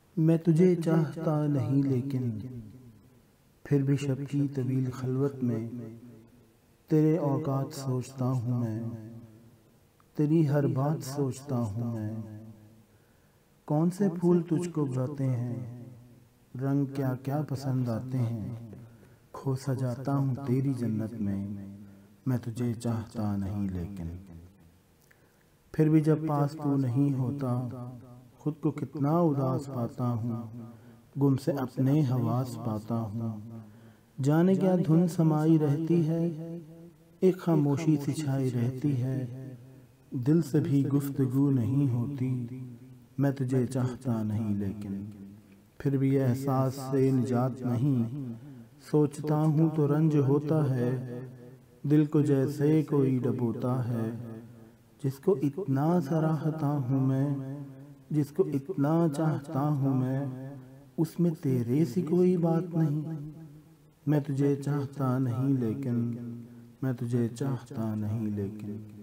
میں تجھے چاہتا نہیں لیکن پھر بھی شب کی طویل خلوت میں تیرے اوقات سوچتا ہوں میں، تیری ہر بات سوچتا ہوں میں۔ کون سے پھول تجھ کو بھاتے ہیں، رنگ کیا کیا پسند آتے ہیں، کھو سجاتا ہوں تیری جنت میں، میں تجھے چاہتا نہیں لیکن۔ پھر بھی جب پاس تو نہیں ہوتا خود کو کتنا اداس پاتا ہوں، گم سے اپنے حواس پاتا ہوں۔ جانے کیا دھن سمائی رہتی ہے، ایک خاموشی سی چھائی رہتی ہے، دل سے بھی گفتگو نہیں ہوتی، میں تجھے چاہتا نہیں لیکن۔ پھر بھی احساس سے نجات نہیں، سوچتا ہوں تو رنج ہوتا ہے، دل کو جیسے کوئی ڈبوتا ہے، جس کو اتنا سراہتا ہوں میں، جس کو اتنا چاہتا ہوں میں، اس میں تیرے سی کوئی بات نہیں، میں تجھے چاہتا نہیں لیکن، میں تجھے چاہتا نہیں لیکن۔